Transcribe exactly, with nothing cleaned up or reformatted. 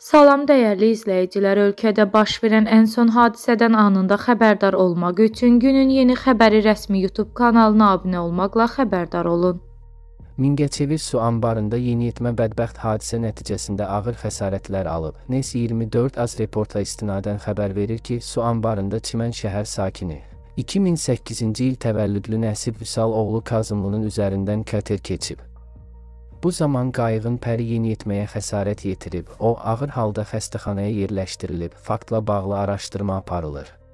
Salam dəyərli izləyicilər, ölkədə baş verən ən son hadisədən anında xəbərdar olmaq üçün günün yeni xəbəri rəsmi YouTube kanalına abunə olmaqla xəbərdar olun. Mingəçevir su anbarında yeniyetmə bədbəxt hadisə nəticəsində ağır xəsarətlər alıb. Nes iyirmi dörd az reporta istinadən xəbər verir ki, su anbarında Çimən şəhər sakini iki min səkkizinci il təvəllüdlü Nəsib Vüsal oğlu Kazımlının üzərindən kater keçib. Bu zaman qayığın pəri yeniyetməyə xəsarət yetirib. O, ağır halda xəstəxanaya yerləşdirilib. Faktla bağlı araşdırma aparılır.